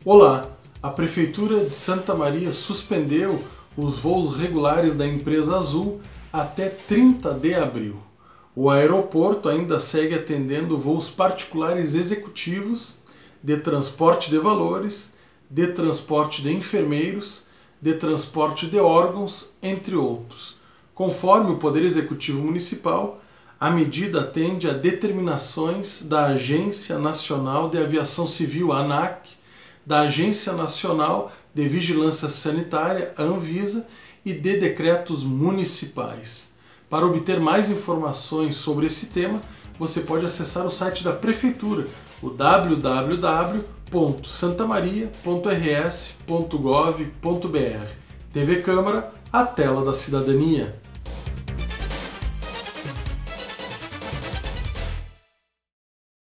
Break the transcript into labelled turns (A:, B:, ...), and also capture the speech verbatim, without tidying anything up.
A: Olá! A Prefeitura de Santa Maria suspendeu os voos regulares da empresa Azul até trinta de abril. O aeroporto ainda segue atendendo voos particulares executivos, de transporte de valores, de transporte de enfermeiros, de transporte de órgãos, entre outros. Conforme o Poder Executivo Municipal, a medida atende a determinações da Agência Nacional de Aviação Civil, ANAC, da Agência Nacional de Vigilância Sanitária, a Anvisa, e de decretos municipais. Para obter mais informações sobre esse tema, você pode acessar o site da Prefeitura, o w w w ponto santamaria ponto r s ponto gov ponto b r. T V Câmara, a tela da cidadania.